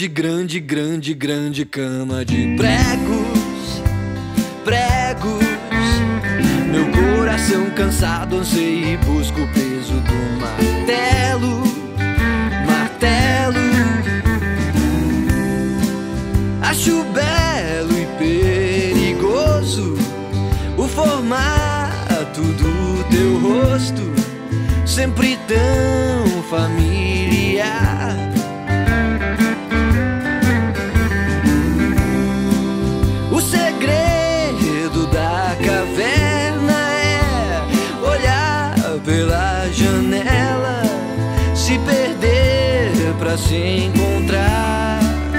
grande, grande, grande, grande cama de pregos, pregos. Meu coração cansado anseia e busca o peso do martelo, martelo. Acho belo e perigoso o formato do teu rosto, sempre tão familiar. O segredo da caverna é olhar pela janela, se perder pra se encontrar.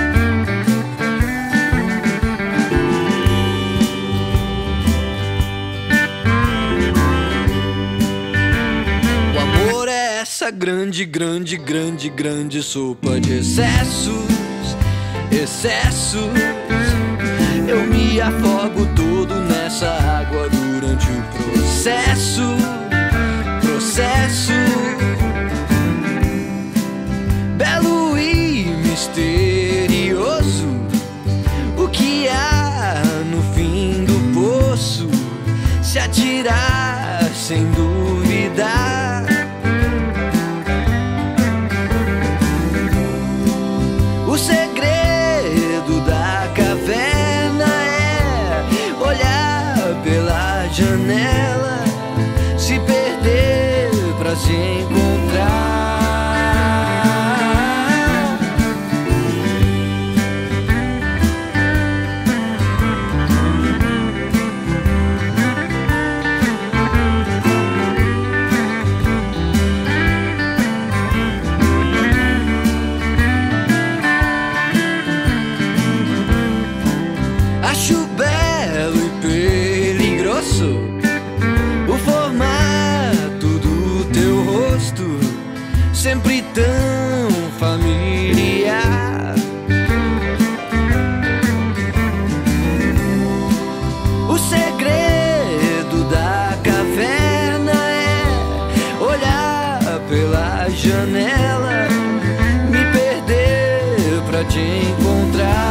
O amor é essa grande, grande, grande, grande sopa de excessos, excessos. Eu me afogo todo nessa água durante o processo, processo. Belo e misterioso, o que há no fim do poço? Se atirar sem duvidar. O segredo da caverna é olhar pela janela, se perder pra se encontrar. Acho belo e peligroso o formato do teu rosto, sempre tão familiar. O segredo da caverna é olhar pela janela, me perder pra te encontrar.